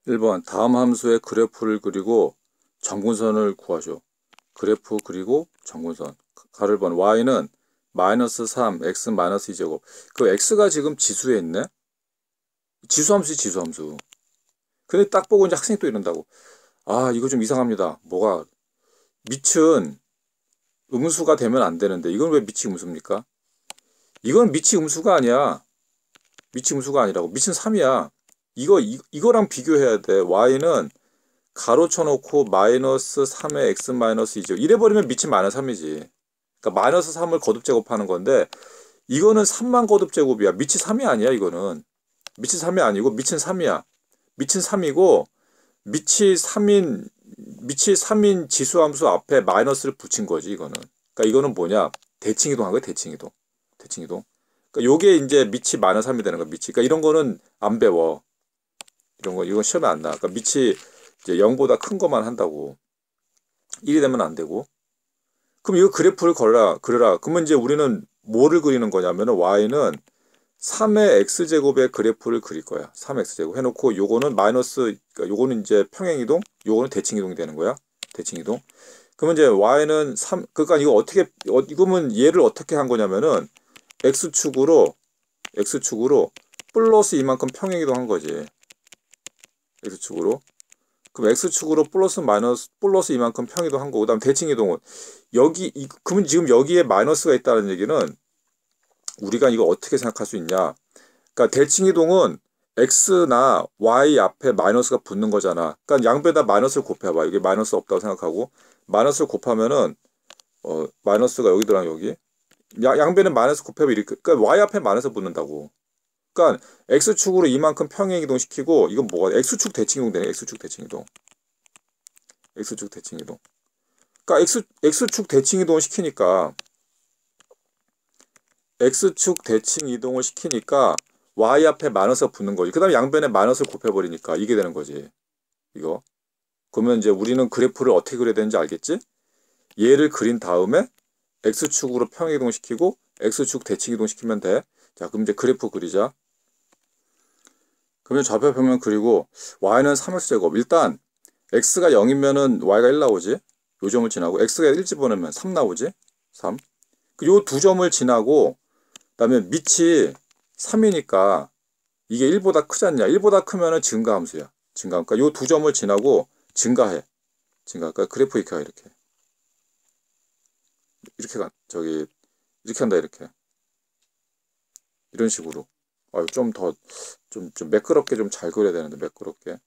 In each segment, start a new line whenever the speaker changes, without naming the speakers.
1번 다음 함수의 그래프를 그리고 정근선을 구하죠. 그래프 그리고 정근선. 가를 번 y는 마이너스 3, x 마이너스 2제곱. 그 x가 지금 지수에 있네? 지수함수지 지수함수. 근데 딱 보고 이제 학생이 또 이런다고. 아 이거 좀 이상합니다. 뭐가 밑은 음수가 되면 안 되는데 이건 왜 밑이 음수입니까? 이건 밑이 음수가 아니야. 밑이 음수가 아니라고. 밑은 3이야. 이거랑 비교해야 돼. y는 가로 쳐놓고 마이너스 3의 x 마이너스 2죠. 이래버리면 밑이 마이너스 3이지. 그러니까 마이너스 3을 거듭 제곱하는 건데 이거는 3만 거듭 제곱이야. 밑이 3이 아니야 이거는. 밑이 3이 아니고 밑은 3이야. 밑은 3이고 밑이 3인 지수함수 앞에 마이너스를 붙인 거지 이거는. 그러니까 이거는 뭐냐? 대칭이동 한 거야 대칭이동. 대칭이동. 그러니까 요게 이제 밑이 마이너스 3이 되는 거야 밑이. 그러니까 이런 거는 안 배워. 이건 시험에 안 나. 그러니까 밑이 이제 0보다 큰 것만 한다고. 1이 되면 안 되고. 그럼 이거 그래프를 그려라. 그러면 이제 우리는 뭐를 그리는 거냐면은 y는 3의 x제곱의 그래프를 그릴 거야. 3x제곱 해놓고 요거는 마이너스, 그러니까 요거는 이제 평행이동, 요거는 대칭이동이 되는 거야. 대칭이동. 그러면 이제 y는 3, 그러니까 이거 이거면 얘를 어떻게 한 거냐면은 x축으로 플러스 이만큼 평행이동 한 거지. x축으로. 그럼 x축으로 플러스 이만큼 평이동 한 거고, 그다음 대칭이동은 그러면 지금 여기에 마이너스가 있다는 얘기는 우리가 이거 어떻게 생각할 수 있냐? 그러니까 대칭이동은 x나 y 앞에 마이너스가 붙는 거잖아. 그러니까 양배에다 마이너스를 곱해봐. 이게 마이너스 없다고 생각하고 마이너스를 곱하면은 마이너스가 여기더랑 여기. 양배는 마이너스 곱해봐 이렇게. 그러니까 y 앞에 마이너스 붙는다고. 그러니까 x축으로 이만큼 평행이동 시키고 이건 뭐가 x축 대칭이동 되네. x축 대칭이동. x축 대칭이동. 그러니까 x축 대칭이동을 시키니까 x축 대칭이동을 시키니까 y 앞에 마이너스가 붙는 거지. 그 다음에 양변에 마이너스를 곱해버리니까 이게 되는 거지. 이거. 그러면 이제 우리는 그래프를 어떻게 그려야 되는지 알겠지? 얘를 그린 다음에 x축으로 평행이동 시키고 x축 대칭이동 시키면 돼. 자, 그럼 이제 그래프 그리자. 그러면 좌표 평면 그리고 y는 3x제곱. 일단 x가 0이면은 y가 1 나오지. 요 점을 지나고 x가 1 집어넣으면 3 나오지. 3. 요 두 점을 지나고 그다음에 밑이 3이니까 이게 1보다 크지 않냐. 1보다 크면은 증가함수야. 증가. 그러니까 요 두 점을 지나고 증가해. 그러니까 그래프 이렇게 가 이렇게. 이렇게 한다 이렇게. 이런 식으로. 좀 매끄럽게 좀 잘 그려야 되는데 매끄럽게.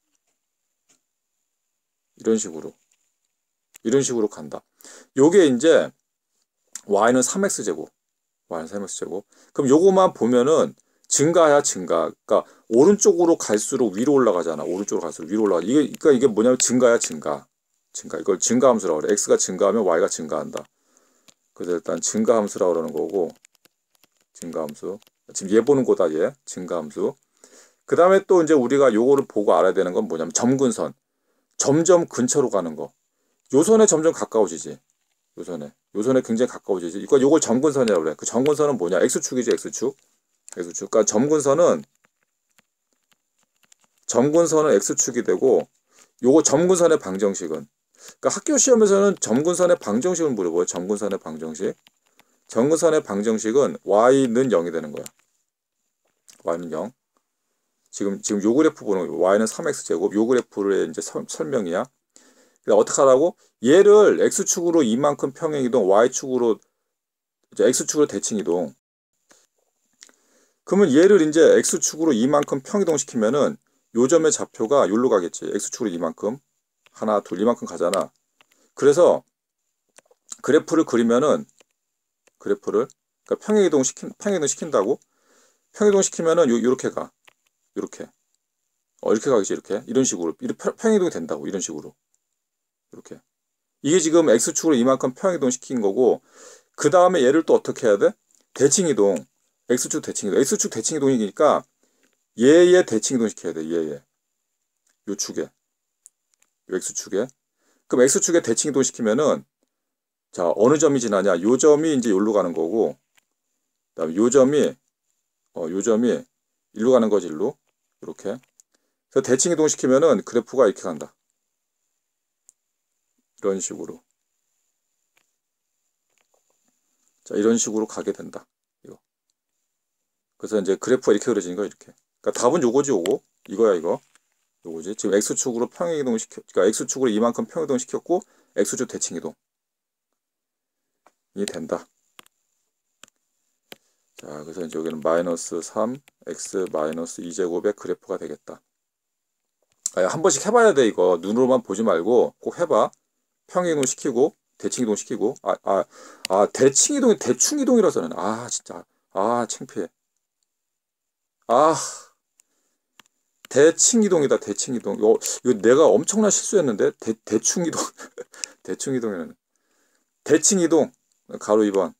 이런 식으로 간다. 요게 이제 y는 3x제곱. y는 3x제곱. 그럼 요거만 보면은 증가야 증가. 그러니까 오른쪽으로 갈수록 위로 올라가잖아. 오른쪽으로 갈수록 위로 올라가. 그러니까 이게 뭐냐면 증가야 증가. 이걸 증가함수라고 그래. x가 증가하면 y가 증가한다. 그래서 일단 증가함수라고 그러는 거고. 증가함수. 지금 얘 보는 거다 얘. 증가함수. 그 다음에 또 이제 우리가 요거를 보고 알아야 되는 건 뭐냐면 점근선. 점점 근처로 가는 거. 요선에 점점 가까워지지. 요선에 굉장히 가까워지지. 그러니까 요걸 점근선이라고 그래. 그 점근선은 뭐냐? x축이지, x축. 그러니까 점근선은 x축이 되고 요거 점근선의 방정식은 그러니까 학교 시험에서는 점근선의 방정식을 물어봐요. 점근선의 방정식. 점근선의 방정식은 y는 0이 되는 거야. y는 0. 지금 요 그래프 보는 거 y는 3x제곱. 요 그래프의 이제 설명이야. 어떻게 하라고? 얘를 x축으로 이만큼 평행이동, y축으로 이제 x축으로 대칭이동. 그러면 얘를 이제 x축으로 이만큼 평이동 시키면은 요 점의 좌표가 여기로 가겠지. x축으로 이만큼. 하나, 둘, 이만큼 가잖아. 그래서 그래프를 그리면은 그러니까 평행이동 시킨다고? 평행이동 시키면은 요렇게 가. 요렇게. 이렇게 가겠지. 이렇게. 이런 식으로. 평행이동이 된다고. 이런 식으로. 이렇게. 이게 지금 x축으로 이만큼 평행이동 시킨 거고 그 다음에 얘를 또 어떻게 해야 돼? 대칭이동. x축 대칭이동. x축 대칭이동이니까 얘의 대칭이동 시켜야 돼. 얘의. 요 축에. 요 x축에. 그럼 x축에 대칭이동 시키면은 자, 어느 점이 지나냐? 요 점이 이제 여기로 가는 거고 그다음에 요 점이 일로 가는 거지, 일로. 이렇게. 그래서 대칭 이동시키면은 그래프가 이렇게 간다. 이런 식으로. 자, 이런 식으로 가게 된다. 이거. 그래서 이제 그래프가 이렇게 그려지는 거야, 이렇게. 그러니까 답은 요거지, 요거. 이거야, 이거. 요거지. 지금 X축으로 평행이동을 시켰, 그러니까 X축으로 이만큼 평행이동 시켰고, X축 대칭 이동이 된다. 자, 그래서 이제 여기는 마이너스 3, X 마이너스 2제곱의 그래프가 되겠다. 한 번씩 해봐야 돼, 이거. 눈으로만 보지 말고 꼭 해봐. 평행이동 시키고, 대칭 이동 시키고. 대칭 이동이 대충 이동이라서는. 진짜. 창피해. 대칭 이동이다, 대칭 이동. 이거 내가 엄청난 실수했는데? 대충 이동. 대충 이동이라는. 대칭 이동. 가로 2번.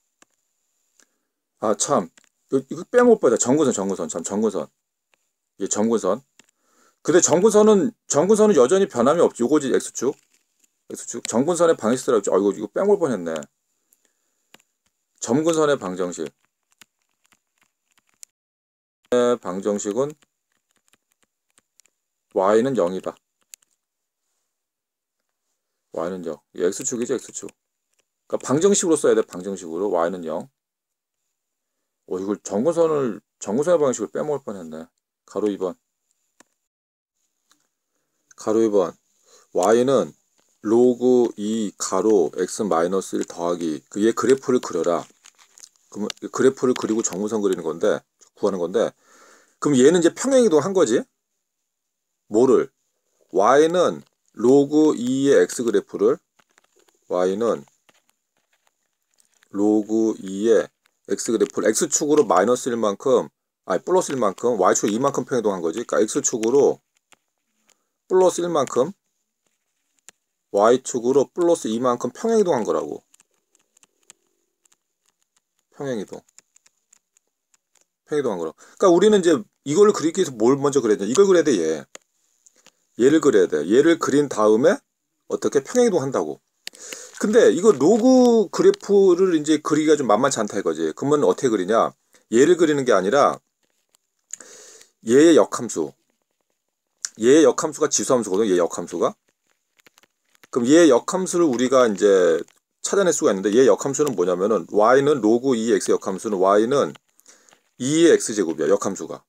참. 이거 빼먹을 뻔했다. 정근선. 참, 정근선. 이게 정근선. 근데 정근선은 여전히 변함이 없지. 요거지, X축. 정근선의 방정식이라고 했죠. 이거 빼먹을 뻔했네. 정근선의 방정식. 방정식은 y는 0이다. y는 0. X축이지, X축. 그러니까 방정식으로 써야 돼, 방정식으로. y는 0. 이걸 정근선의 방정식을 빼먹을 뻔했네. 가로 2번. 가로 2번. y는 로그 2 가로 x 마이너스 1 더하기 얘 그래프를 그려라. 그럼 그래프를 그리고 정근선 그리는 건데, 구하는 건데, 그럼 얘는 이제 평행이동 한 거지. 뭐를? y는 로그 2의 x 그래프를, y는 로그 2의 x 그래프를 x축으로 마이너스 1만큼, 플러스 1만큼, y축 2만큼 평행이동 한 거지. 그러니까 x축으로 플러스 1만큼, y축으로 플러스 2만큼 평행이동 한 거라고. 평행이동 한 거라고. 그러니까 우리는 이제 이걸 그리기 위해서 뭘 먼저 그려야 돼? 이걸 그려야 돼, 얘를 그려야 돼. 얘를 그린 다음에 어떻게 평행이동 한다고. 근데 이거 로그 그래프를 이제 그리기가 좀 만만치 않다 이거지. 그러면 어떻게 그리냐? 얘를 그리는 게 아니라 얘의 역함수. 얘의 역함수가 지수함수거든. 얘의 역함수가. 그럼 얘의 역함수를 우리가 이제 찾아낼 수가 있는데 얘의 역함수는 뭐냐면은 y는 로그 2x 역함수는 y는 2의 x제곱이야. 역함수가.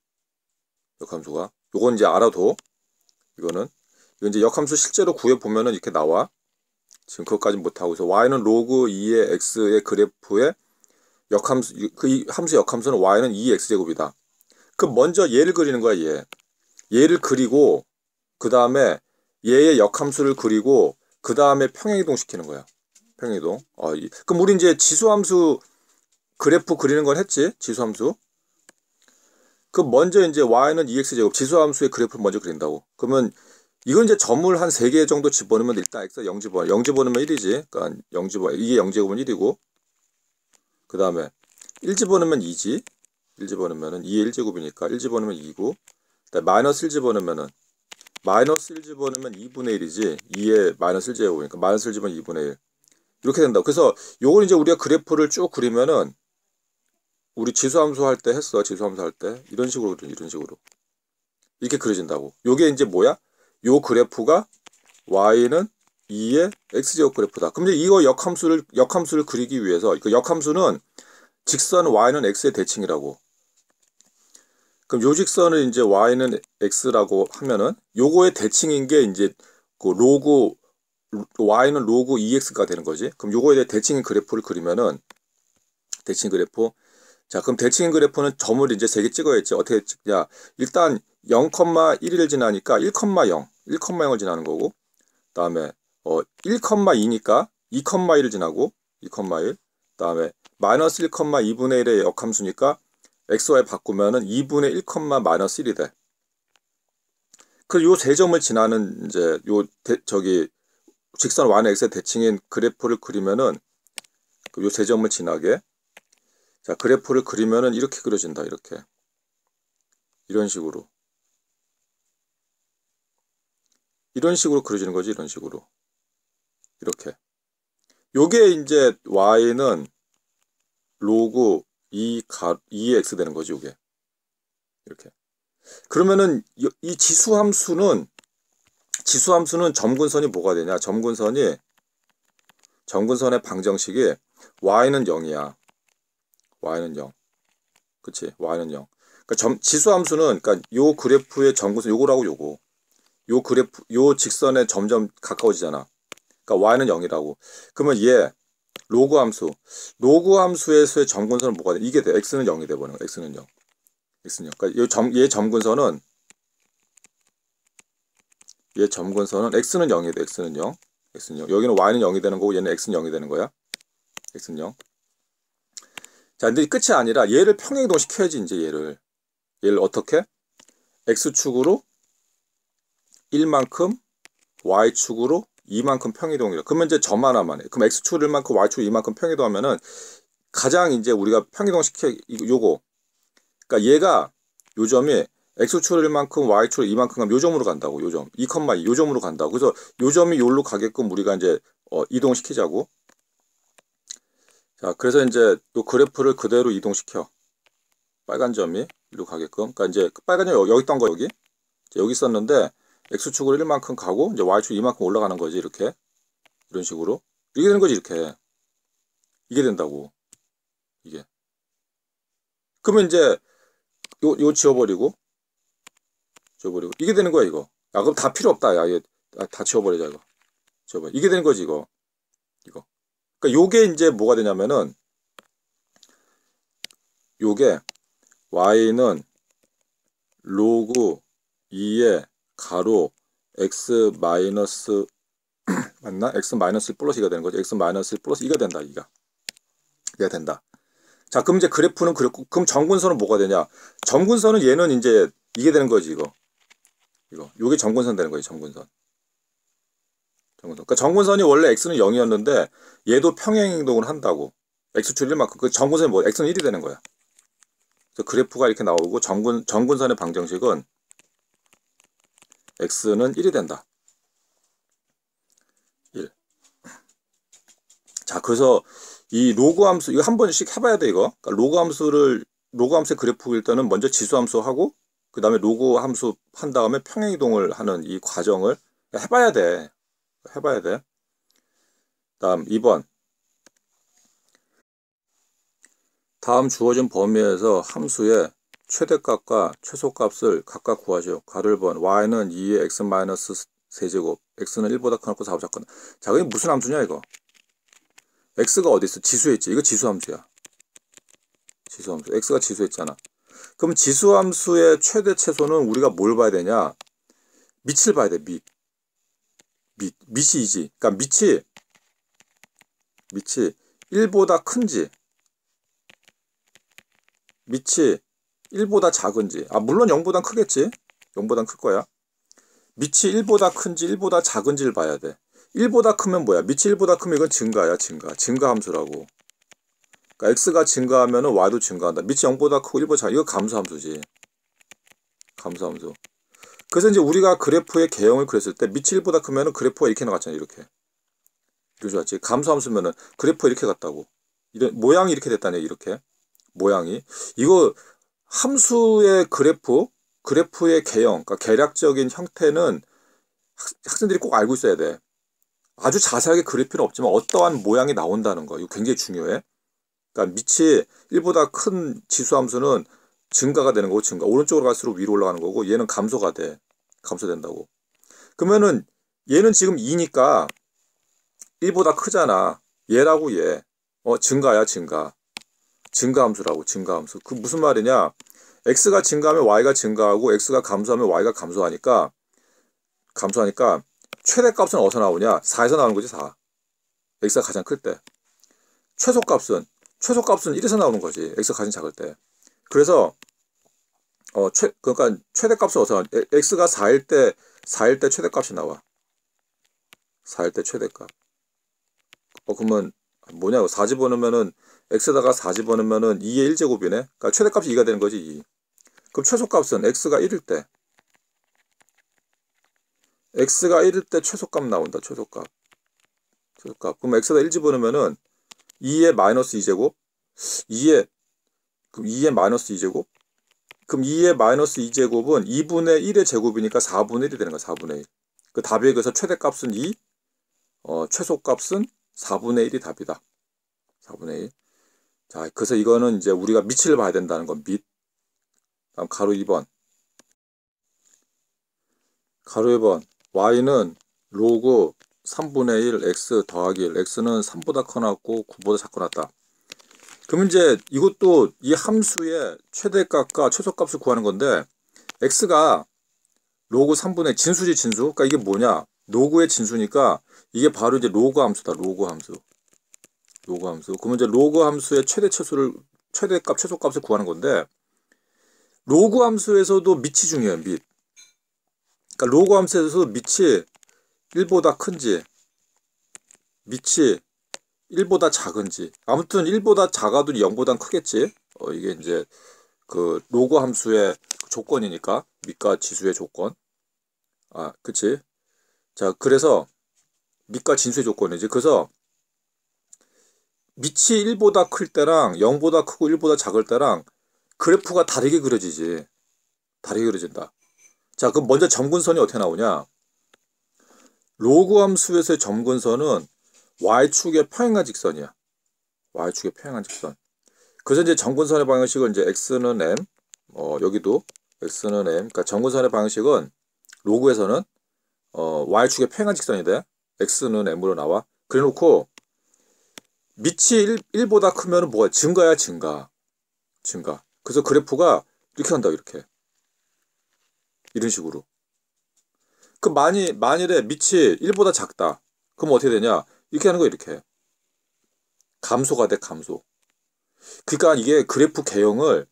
요건 이제 알아도 이거 이제 역함수 실제로 구해보면은 이렇게 나와. 지금 그것까지 못하고 있어. y는 로그 2의 x의 그래프의 역함수, 이 함수 역함수는 y는 2의 x제곱이다. 그럼 먼저 얘를 그리는 거야, 얘를 그리고, 그 다음에 얘의 역함수를 그리고, 그 다음에 평행이동 시키는 거야. 평행이동. 그럼 우리 이제 지수함수 그래프 그리는 건 했지? 지수함수. 그럼 먼저 이제 y는 2x제곱, 지수함수의 그래프를 먼저 그린다고. 그러면 이건 이제 점을 한 3개 정도 집어넣으면 일단 x가 0 집어넣어. 0 집어넣으면 1이지. 그러니까 0 집어, 이게 0제곱은 1이고. 그 다음에 1 집어넣으면 2지. 1 집어넣으면 2의 1제곱이니까 1 집어넣으면 2고. 마이너스 1 집어넣으면 마이너스 1 집어넣으면 2분의 1이지. 2의 마이너스 1제곱이니까 마이너스 1 집어넣으면 2분의 1. 이렇게 된다. 그래서 요걸 이제 우리가 그래프를 쭉 그리면은 우리 지수함수 할 때 했어. 지수함수 할 때. 이런 식으로 이렇게 그려진다고. 요게 이제 뭐야? 요 그래프가 y는 2의 x제곱 그래프다. 그럼 이제 이거 역함수를 그리기 위해서 그 역함수는 직선 y는 x의 대칭이라고. 그럼 요 직선을 이제 y는 x라고 하면은 요거의 대칭인 게 이제 그 로그 y는 로그 2x가 되는 거지. 그럼 요거에 대해 대칭인 그래프를 그리면은 대칭 그래프. 자, 그럼 대칭인 그래프는 점을 이제 3개 찍어야지. 어떻게 찍냐? 일단 0,1을 지나니까 1,0, 1,0을 지나는 거고. 그다음에 1,2니까 2,1을 지나고 2,1. 그다음에 마이너스 1,2분의 1의 역함수니까 xy 바꾸면은 2분의 1, 마이너스 1이 돼. 그 요 세 점을 지나는 이제 직선 y는 x의 대칭인 그래프를 그리면은 요 세 점을 지나게. 자, 그래프를 그리면은 이렇게 그려진다. 이렇게. 이런 식으로 그려지는 거지. 이런 식으로. 이렇게. 요게 이제 y는 로그 2의 x 되는 거지. 요게. 이렇게. 그러면은 이 지수함수는 점근선이 뭐가 되냐? 점근선의 방정식이 y는 0이야. y는 0. 그치? y는 0. 그러니까 지수함수는 그러니까 요 그래프의 점근선 요거라고 요거. 요 그래프 요 직선에 점점 가까워지잖아. 그러니까 y는 0이라고. 그러면 얘 로그 함수에서의 점근선은 뭐가 돼? 이게 돼. x는 0이 돼 버려. x는 0. x는 0. 그러니까 얘 점근선은 x는 0이 돼. x는 0. x는 0. 여기는 y는 0이 되는 거고 얘는 x는 0이 되는 거야. x는 0. 자, 근데 끝이 아니라 얘를 평행이동 시켜야지 이제 얘를 어떻게? x축으로 1만큼 y축으로 2만큼 평이동이라. 그러면 이제 점 하나만 해. 그럼 x축 1만큼 y축 2만큼 평이동하면은 가장 이제 우리가 평이동 시켜 요거. 그러니까 얘가 요 점이 x축 1만큼 y축 2만큼 가면 요 점으로 간다고. 요 점. 2,2 요 점으로 간다고. 그래서 요 점이 요로 가게끔 우리가 이제 이동시키자고. 자, 그래서 이제 요 그래프를 그대로 이동시켜. 빨간 점이 이리로 가게끔. 그러니까 이제 빨간 점이 여기 있던 거 여기. 여기 있었는데 x축으로 1만큼 가고 이제 y축 2만큼 올라가는 거지 이렇게. 이런 식으로. 이게 되는 거지 이렇게. 이게 된다고. 이게. 그러면 이제 요 지워버리고 이게 되는 거야 이거. 야 그럼 다 필요 없다. 야 얘 다 지워버리자 이거. 지워버려. 이게 되는 거지 이거. 그러니까 요게 이제 뭐가 되냐면은 요게 y는 로그 2의 가로 x 마이너스 맞나? x 마이너스 1 플러스 2가 되는 거죠. x 마이너스 1 플러스 2가 된다. 이가 된다. 자, 그럼 이제 그래프는 그럼 점근선은 뭐가 되냐? 점근선은 얘는 이제 이게 되는 거지 이거. 요게 점근선 되는 거지 점근선. 그러니까 점근선이 원래 x는 0이었는데 얘도 평행이동을 한다고. x축 1만큼. 그 점근선이 뭐 x는 1이 되는 거야. 그래서 그래프가 이렇게 나오고 점근선의 방정식은 x는 1이 된다. 1. 자, 그래서 이 로그 함수 이거 한 번씩 해봐야 돼 이거. 그러니까 로그 함수의 그래프 때는 먼저 지수 함수 하고 그 다음에 로그 함수 한 다음에 평행이동을 하는 이 과정을 해봐야 돼. 다음 2번. 다음 주어진 범위에서 함수의 최대값과 최소값을 각각 구하시오. 가를 번 y는 2의 x 마이너스 세제곱, x는 1보다 크고 4보다 작거나. 자, 이게 무슨 함수냐 이거? x가 어디 있어? 지수에 있지. 이거 지수 함수야. 지수 함수. x가 지수에 있잖아. 그럼 지수 함수의 최대 최소는 우리가 뭘 봐야 되냐? 밑을 봐야 돼. 밑이지. 그러니까 밑이 1보다 큰지, 밑이 1보다 작은지. 아, 물론 0보단 크겠지. 0보단 클 거야. 밑이 1보다 큰지 1보다 작은지를 봐야 돼. 1보다 크면 뭐야? 밑이 1보다 크면 이건 증가야, 증가 함수라고. 그러니까 x가 증가하면 y도 증가한다. 밑이 0보다 크고 1보다 작아. 이거 감소함수지. 감소함수. 그래서 이제 우리가 그래프의 개형을 그렸을 때 밑이 1보다 크면 그래프가 이렇게 나갔잖아. 이렇게 좋았지. 감소함수면은 그래프가 이렇게 갔다고. 이런 모양이 이렇게 됐다네. 이렇게 모양이. 이거 함수의 그래프의 개형, 그러니까 계략적인 형태는 학생들이 꼭 알고 있어야 돼. 아주 자세하게 그릴 필요는 없지만 어떠한 모양이 나온다는 거. 이거 굉장히 중요해. 그러니까 밑이 1보다 큰 지수함수는 증가가 되는 거고, 오른쪽으로 갈수록 위로 올라가는 거고, 얘는 감소된다고. 그러면은 얘는 지금 2니까 1보다 크잖아. 얘라고 얘. 증가야, 증가함수라고, 증가함수. 그 무슨 말이냐? x가 증가하면 y가 증가하고 x가 감소하면 y가 감소하니까 최대값은 어디서 나오냐? 4에서 나오는 거지, 4. x가 가장 클 때. 최소값은 1에서 나오는 거지. x가 가장 작을 때. 그래서 그러니까 최대값은 어디서 나오냐? x가 4일 때 최대값이 나와. 4일 때 최대값. 그러면 뭐냐고 4 집어넣으면은 x에다가 4 집어넣으면은 2의 1제곱이네. 그러니까 최대값이 2가 되는 거지, 2. 그럼 최소값은 x가 1일 때. x가 1일 때 최소값 나온다. 최소값. 그럼 x에다 1 집어넣으면은 2의 마이너스 2제곱. 그럼 2의 마이너스 2제곱. 그럼 2의 마이너스 2제곱은 2분의 1의 제곱이니까 4분의 1이 되는 거야. 4분의 1. 그 답에 그래서 최대값은 2, 최소값은 4분의 1이 답이다. 4분의 1. 자, 그래서 이거는 이제 우리가 밑을 봐야 된다는 건 밑. 다음 가로 2번. 가로 2번. y는 로그 3분의 1 x 더하기 1. x는 3보다 커놨고 9보다 작고 났다. 그럼 이제 이것도 이 함수의 최대값과 최소값을 구하는 건데 x가 로그 3분의 진수지 진수. 그러니까 이게 뭐냐? 로그의 진수니까 이게 바로 이제 로그 함수다. 로그 함수. 로그 함수. 그러면 이제 로그 함수의 최대값, 최소값을 구하는 건데 로그 함수에서도 밑이 중요해요. 밑. 그러니까 로그 함수에서도 밑이 1보다 큰지 밑이 1보다 작은지 아무튼 1보다 작아도 0보다 크겠지. 이게 이제 그 로그 함수의 조건이니까 밑과 지수의 조건. 그치. 자, 그래서 밑과 진수의 조건이지. 그래서 밑이 1보다 클 때랑 0보다 크고 1보다 작을 때랑 그래프가 다르게 그려지지. 다르게 그려진다. 자, 그럼 먼저 점근선이 어떻게 나오냐? 로그 함수에서의 점근선은 y축의 평행한 직선이야. y축의 평행한 직선. 그래서 이제 점근선의 방식은 이제 x는 m, 여기도 x는 m. 그러니까 점근선의 방식은 로그에서는 y축의 평행한 직선이 돼. x는 m으로 나와. 그래 놓고 밑이 1보다 크면 뭐가 증가야, 증가. 증가. 그래서 그래프가 이렇게 한다, 이렇게. 이런 식으로. 그 만일에 밑이 1보다 작다. 그럼 어떻게 되냐? 이렇게 하는 거 이렇게. 감소가 돼, 감소. 그러니까 이게 그래프 개형을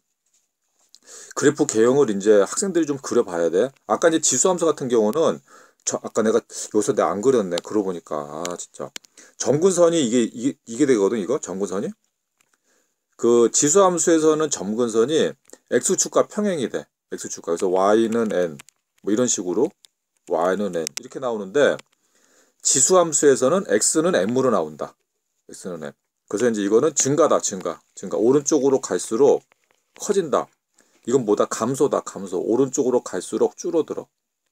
이제 학생들이 좀 그려봐야 돼. 아까 이제 지수함수 같은 경우는 아까 여기서 내가 안 그렸네. 그러고 보니까 진짜 점근선이 이게 되거든. 이거 점근선이 그 지수함수에서는 점근선이 x축과 평행이 돼. x축과. 그래서 y는 n 뭐 이런 식으로 y는 n 이렇게 나오는데 지수함수에서는 x는 m으로 나온다. x는 m. 그래서 이제 이거는 증가다. 증가. 오른쪽으로 갈수록 커진다. 이건 뭐다? 감소다. 감소. 오른쪽으로 갈수록 줄어들어.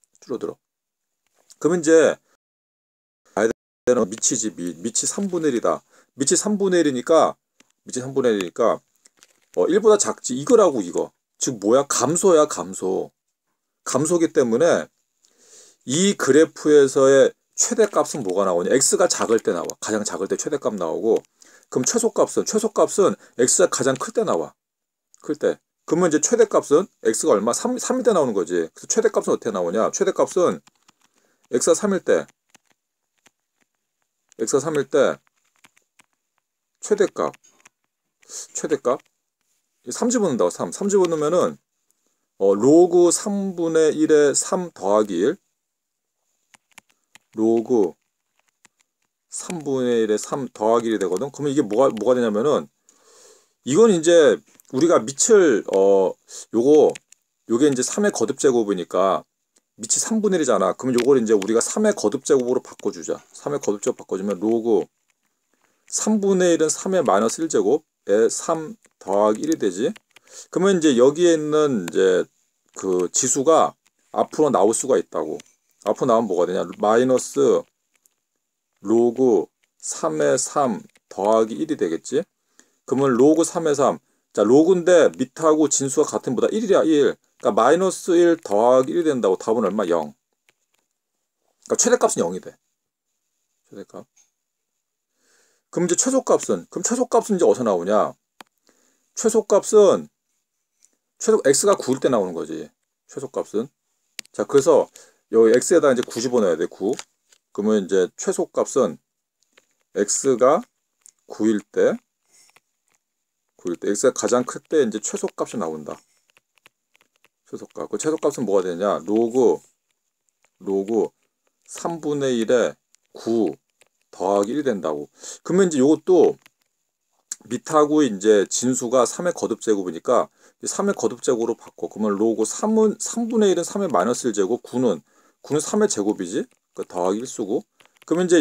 그러면 이제 봐야 되는 밑이지. 밑이 3분의 1이다. 밑이 3분의 1이니까 1보다 작지. 이거라고 이거. 즉 뭐야? 감소야. 감소기 때문에 이 그래프에서의 최대값은 뭐가 나오냐? x가 작을 때 나와. 가장 작을 때 최대값 나오고 그럼 최소값은 x가 가장 클 때 나와. 클 때. 그러면 이제 최대값은 x가 얼마? 3일 때 나오는 거지. 그래서 최대값은 어떻게 나오냐? 최대값은 x가 3일 때 최대값 3 집어넣는다고. 3 집어넣으면은 로그 3분의 1에 3 더하기 1 로그 3분의 1에 3 더하기 1이 되거든. 그러면 이게 뭐가 되냐면은 이건 이제 우리가 밑을 요게 이제 3의 거듭제곱이니까 밑이 3분의 1이잖아. 그러면 요걸 이제 우리가 3의 거듭제곱으로 바꿔주자. 3의 거듭제곱 바꿔주면 로그 3분의 1은 3의 마이너스 1제곱에 3 더하기 1이 되지. 그러면 이제 여기에 있는 이제 그 지수가 앞으로 나올 수가 있다고. 앞으로 나오면 뭐가 되냐? 마이너스 로그 3의 3 더하기 1이 되겠지. 그러면 로그 3의 3. 자, 로그인데 밑하고 진수가 같은 보다 1이야, 1. 그러니까 마이너스 1 더하기 1이 된다고. 답은 얼마? 0. 그러니까 최대값은 0이 돼. 최대값. 그럼 이제 최소값은 이제 어디서 나오냐? 최소값은 x가 9일 때 나오는 거지. 최소값은. 자, 그래서 여기 x에다 이제 9 집어넣어야 돼. 9. 그러면 이제 최소값은 x가 9일 때 x가 가장 클 때 이제 최소값이 나온다. 최소값. 그 최소값은 뭐가 되냐? 로그 3분의 1에 9 더하기 1이 된다고. 그러면 이제 이것도 밑하고 이제 진수가 3의 거듭제곱이니까 3의 거듭제곱으로 바꿔. 그러면 로그 3분의 1은 3의 마이너스 1제곱, 9는 3의 제곱이지. 그 더하기 1수고. 그러면 이제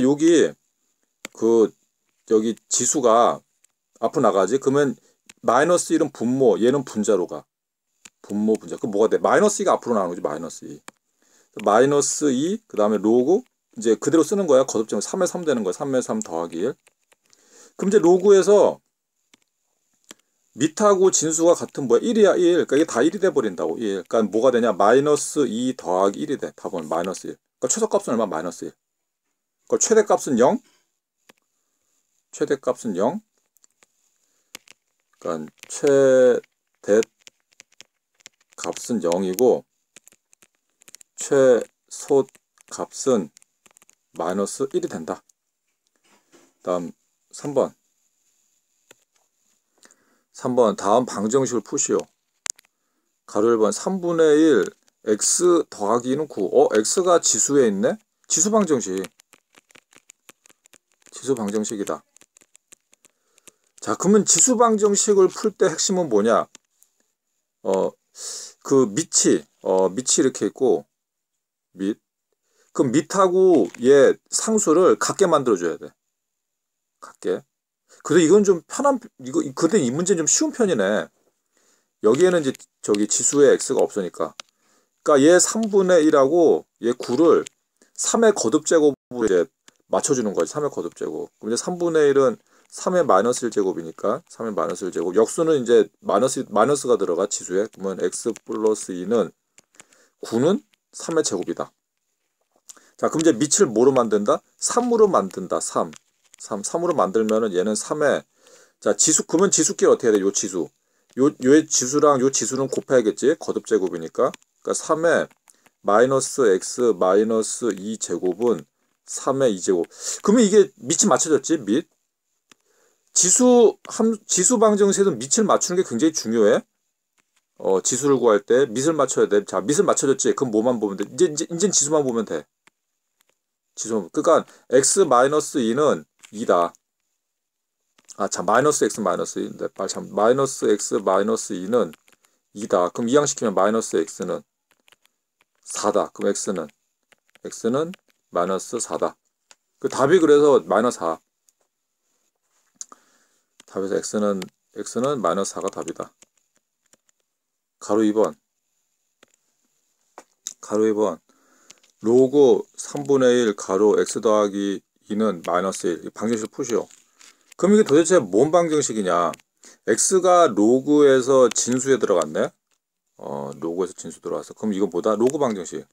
여기 지수가 앞으로 나가지. 그러면 마이너스 1은 분모, 얘는 분자로 가. 분모 분자. 그럼 뭐가 돼? 마이너스 2가 앞으로 나오는 거지. 마이너스 2. 마이너스 2, 그 다음에 로그, 이제 그대로 쓰는 거야. 거듭제면 3에 3 되는 거야. 3에 3 더하기 1. 그럼 이제 로그에서 밑하고 진수가 같은 뭐야? 1이야, 1. 그러니까 이게 다 1이 돼버린다고. 1. 그러니까 뭐가 되냐? 마이너스 2 더하기 1이 돼. 답은 마이너스 1. 그러니까 최소값은 얼마? 마이너스 1. 그러니까 최대값은 0. 최대값은 0. 그러니까 최대값은 0이고 최소값은 마이너스 1이 된다. 다음 3번. 다음 방정식을 푸시오. 가로 1번 3분의 1 x 더하기 2는 9. x가 지수에 있네? 지수 방정식이다. 자, 그러면 지수 방정식을 풀 때 핵심은 뭐냐? 그 밑이 이렇게 있고, 그럼 밑하고 얘 상수를 같게 만들어줘야 돼. 같게. 근데 이건 좀 근데 이 문제는 좀 쉬운 편이네. 여기에는 이제 지수에 x가 없으니까. 그러니까 얘 3분의 1하고 얘 9를 3의 거듭제곱으로 이제 맞춰주는 거지. 3의 거듭제곱. 그럼 이제 3분의 1은 3의 마이너스 1제곱이니까 3의 마이너스 1제곱. 역수는 이제 마이너스가 들어가 지수에. 그러면 x 플러스 2는 9는 3의 제곱이다. 자, 그럼 이제 밑을 뭐로 만든다? 3으로 만든다. 3으로 만들면은 얘는 3의, 자, 그러면 지수끼리 어떻게 해야 돼? 요 지수. 요의 지수랑 요 지수는 곱해야겠지? 거듭제곱이니까. 그러니까 3의 마이너스 x 마이너스 2제곱은 3의 2제곱. 그러면 이게 밑이 맞춰졌지? 밑. 지수 방정식에서 밑을 맞추는 게 굉장히 중요해. 지수를 구할 때 밑을 맞춰야 돼. 자, 밑을 맞춰졌지? 그럼 뭐만 보면 돼? 이제 지수만 보면 돼. 그러니까 x 마이너스 2는 2다. 아, 참, 마이너스 x 마이너스 2인데, 마이너스 x 마이너스 2는 2다. 그럼 이항시키면 마이너스 x는 4다. 그럼 x는 마이너스 4다. 그 답이 그래서 마이너스 4. 답에서 x는 마이너스 4가 답이다. 가로 2번. 로그 3분의 1 가로 x 더하기 2는 마이너스 1. 방정식 푸시오. 그럼 이게 도대체 뭔 방정식이냐? x가 로그에서 진수에 들어갔네. 로그에서 진수 들어왔어. 그럼 이거 뭐다? 로그 방정식.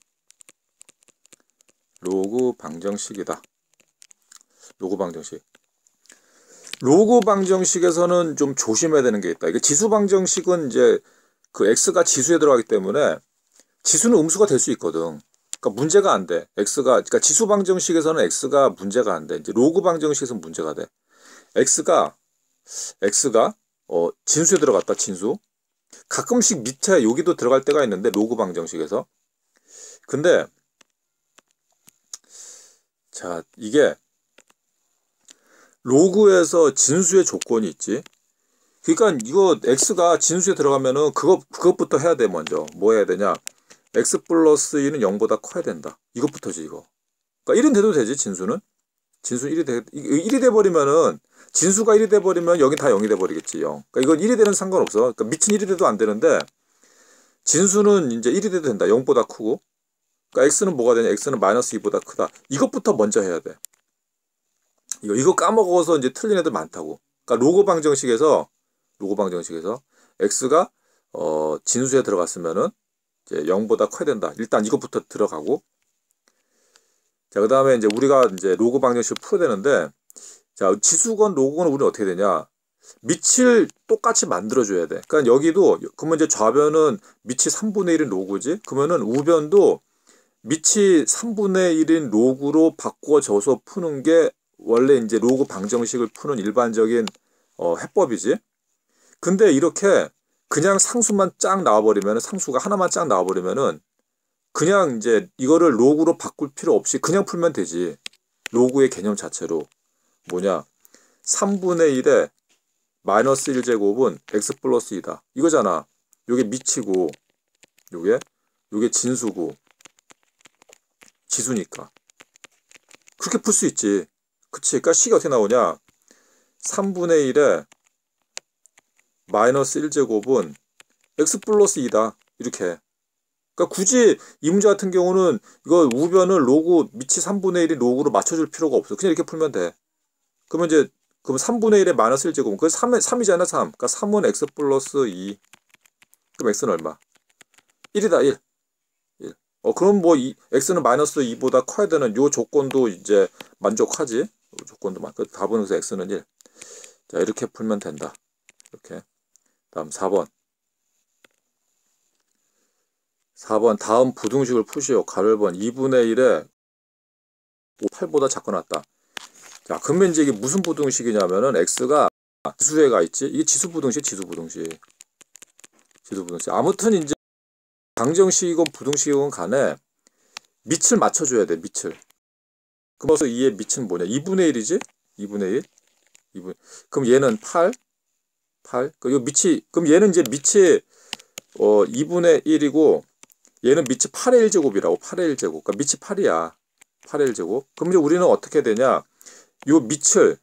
로그 방정식이다. 로그 방정식에서는 좀 조심해야 되는 게 있다. 이게 지수 방정식은 이제 그 x가 지수에 들어가기 때문에 지수는 음수가 될 수 있거든. 그러니까 문제가 안 돼. 그러니까 지수 방정식에서는 x가 문제가 안 돼. 이제 로그 방정식에서는 문제가 돼. x가 진수에 들어갔다. 진수. 가끔씩 밑에 여기도 들어갈 때가 있는데 로그 방정식에서. 근데 자, 이게 로그에서 진수의 조건이 있지. 그러니까 이거 x가 진수에 들어가면은 그것부터 해야 돼. 먼저 뭐 해야 되냐? x 플러스 2는 0보다 커야 된다. 이것부터지 이거. 그러니까 1은 돼도 되지. 진수 1이 돼버리면은 진수가 1이 돼버리면 여긴 다 0이 돼버리겠지. 0. 그러니까 이건 1이 되는 상관없어. 그러니까 밑은 1이 돼도 안 되는데 진수는 이제 1이 돼도 된다. 0보다 크고. 그러니까 x는 뭐가 되냐? x는 마이너스 2보다 크다. 이것부터 먼저 해야 돼. 이거 까먹어서 이제 틀린 애들 많다고. 그러니까 로그 방정식에서 x가 진수에 들어갔으면은 이제 0보다 커야 된다. 일단 이것부터 들어가고. 자, 그 다음에 이제 우리가 이제 로그 방정식을 풀어야 되는데, 자, 지수건 로그건 우리는 어떻게 되냐? 밑을 똑같이 만들어줘야 돼. 그러니까 여기도, 그러면 이제 좌변은 밑이 3분의 1인 로그지? 그러면은 우변도 밑이 3분의 1인 로그로 바꿔줘서 푸는 게 원래 이제 로그 방정식을 푸는 일반적인 해법이지. 근데 이렇게 그냥 상수만 쫙 나와버리면, 상수가 하나만 쫙 나와버리면은 그냥 이제 이거를 로그로 바꿀 필요 없이 그냥 풀면 되지. 로그의 개념 자체로. 뭐냐? 3분의 1에 마이너스 1제곱은 x 플러스 2다. 이거잖아. 요게 밑이고, 요게 진수고, 지수니까. 그렇게 풀 수 있지. 그치? 그러니까 식이 어떻게 나오냐? 3분의 1에 마이너스 1제곱은 x 플러스 2다. 이렇게. 그러니까 굳이 이 문제 같은 경우는 이거 우변을 로그 밑이 3분의 1이 로그로 맞춰줄 필요가 없어. 그냥 이렇게 풀면 돼. 그러면 이제 그럼 3분의 1에 마이너스 1제곱. 그 3이잖아, 3. 그러니까 3은 x 플러스 2. 그럼 x는 얼마? 1이다, 1. 1. 그럼 뭐 x는 마이너스 2보다 커야 되는 요 조건도 이제 만족하지. 요 조건도 그 답은 그래서 x는 1. 자, 이렇게 풀면 된다. 이렇게. 다음 4번. 4번 다음 부등식을 푸시오. 가를 번 2분의 1에 8보다 작거나 같다. 자, 그러면 이제 이게 무슨 부등식이냐면은 x가 지수에가 있지. 이게 지수 부등식, 지수 부등식. 지수 부등식. 아무튼 이제 방정식이건 부등식이건 간에 밑을 맞춰줘야 돼. 밑을. 그래서 2의 밑은 뭐냐? 2분의 1이지? 2분의 1. 2분. 그럼 얘는 8. 8. 그럼 밑이 그럼 얘는 이제 밑이 2분의 1이고 얘는 밑이 8의 1제곱이라고. 8의 1제곱. 그러니까 밑이 8이야. 8의 1제곱. 그럼 이제 우리는 어떻게 되냐? 요 밑을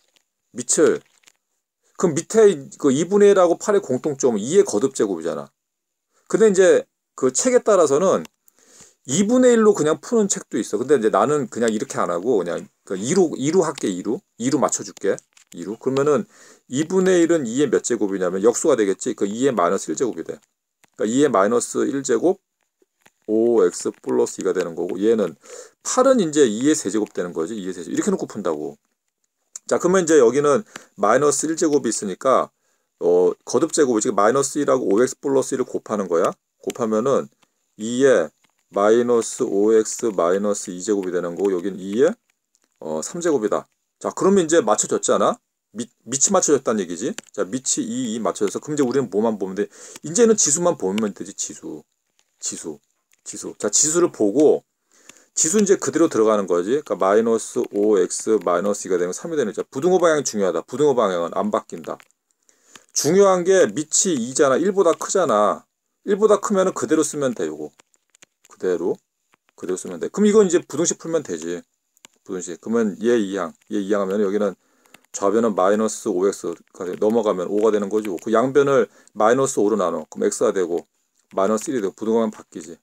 그럼 밑에 그 2분의 1하고 8의 공통점은 2의 거듭제곱이잖아. 근데 이제 그 책에 따라서는 2분의 1로 그냥 푸는 책도 있어. 근데 이제 나는 그냥 이렇게 안 하고 그냥 2로 할게. 2로 맞춰줄게. 2로. 그러면은 2분의 1은 2의 몇 제곱이냐면 역수가 되겠지. 그 2의 마이너스 1제곱이 돼. 그러니까 2의 마이너스 1제곱 5x 플러스 2가 되는 거고 얘는 8은 이제 2의 세제곱 되는 거지. 2의 세제곱. 이렇게 놓고 푼다고. 자, 그러면 이제 여기는 마이너스 1제곱이 있으니까 거듭제곱이 지금 마이너스 1하고 5x 플러스 1을 곱하는 거야. 곱하면은 2에 마이너스 5x 마이너스 2제곱이 되는 거고 여기는 2에 3제곱이다. 자, 그러면 이제 맞춰졌잖아. 밑이 맞춰졌다는 얘기지. 자, 밑이 2 맞춰져서 그럼 이제 우리는 뭐만 보면 돼? 이제는 지수만 보면 되지. 지수. 자, 지수를 보고 지수 이제 그대로 들어가는 거지. 그러니까 마이너스 5x 마이너스 2가 되면 3이 되는 거죠. 부등호 방향이 중요하다. 부등호 방향은 안 바뀐다. 중요한 게 밑이 2잖아. 1보다 크잖아. 1보다 크면은 그대로 쓰면 돼. 요거. 그대로 쓰면 돼. 그럼 이건 이제 부등식 풀면 되지. 부등식. 그러면 얘 2항 하면 여기는 좌변은 마이너스 5x가 넘어가면 5가 되는 거지. 그 양변을 마이너스 5로 나눠. 그럼 x가 되고 마이너스 1이 되고 부등호만 바뀌지.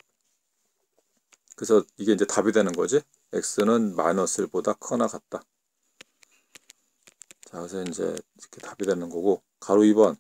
그래서 이게 이제 답이 되는 거지. x는 마이너스 1보다 크거나 같다. 자, 그래서 이제 이렇게 답이 되는 거고. 가로 2번.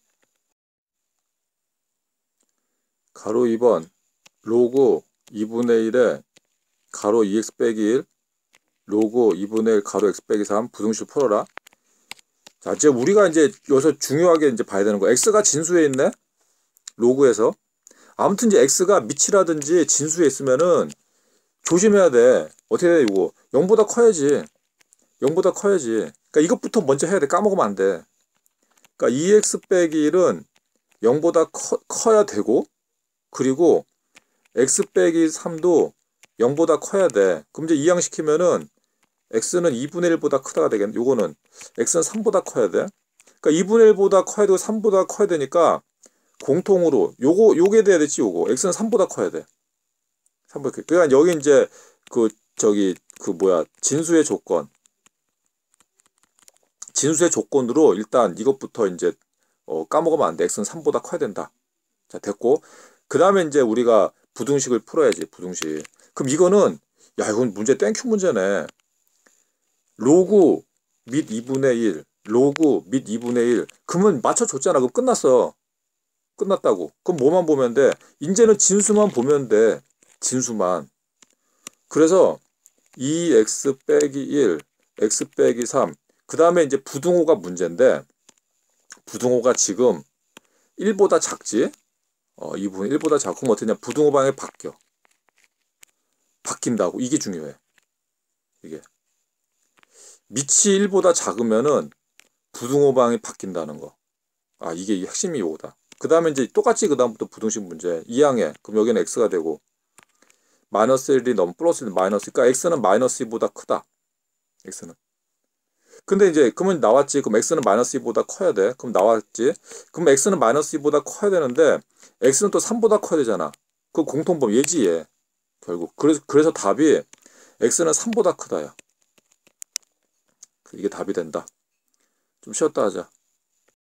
로그 2분의 1에 가로 2x 빼기 1 로그 2분의 1 가로 x 빼기 3 부등식 풀어라. 자, 이제 우리가 이제 여기서 중요하게 이제 봐야 되는 거. x가 진수에 있네. 로그에서. 아무튼 이제 x가 밑이라든지 진수에 있으면은 조심해야 돼. 어떻게 돼, 이거? 0보다 커야지. 0보다 커야지. 그러니까 이것부터 먼저 해야 돼. 까먹으면 안 돼. 그러니까 2x 빼기 1은 0보다 커야 되고, 그리고 x 빼기 3도 0보다 커야 돼. 그럼 이제 이항시키면은 x는 2분의 1보다 크다가 되겠네. 요거는 x는 3보다 커야 돼. 그러니까 2분의 1보다 커야 되고 3보다 커야 되니까 공통으로 요게 돼야 되지. 요거 x는 3보다 커야 돼. 3보다. 그러니까 여기 이제 진수의 조건으로 일단 이것부터 이제 까먹으면 안 돼. x는 3보다 커야 된다. 자, 됐고. 그 다음에 이제 우리가 부등식을 풀어야지. 부등식. 그럼 이거는 이건 문제 땡큐 문제네. 로그 및 2분의 1 로그 및 2분의 1 그러면 맞춰줬잖아. 그럼 끝났어. 끝났다고. 그럼 뭐만 보면 돼? 이제는 진수만 보면 돼. 진수만. 그래서 2x 빼기 1 x 빼기 3 그 다음에 이제 부등호가 문제인데 부등호가 지금 1보다 작지? 2분의 1보다 작고 그럼 어떠냐? 부등호 방향이 바뀐다고. 이게 중요해. 이게. 밑이 1보다 작으면은 부등호 방향이 바뀐다는 거. 이게 핵심이 요거다. 그 다음에 이제 똑같이 그 다음부터 부등식 문제. 2항에. 그럼 여기는 x가 되고 마이너스 1이 넘으면 플러스 1 마이너스. 그러니까 x는 마이너스 2보다 크다. x는. 근데 이제 그러면 나왔지. 그럼 x는 마이너스 2보다 커야 돼. 그럼 나왔지. 그럼 x는 마이너스 2보다 커야 되는데 x는 또 3보다 커야 되잖아. 그 공통범위 얘지 얘. 결국. 그래서 답이 x는 3보다 크다야. 이게 답이 된다. 좀 쉬었다 하자.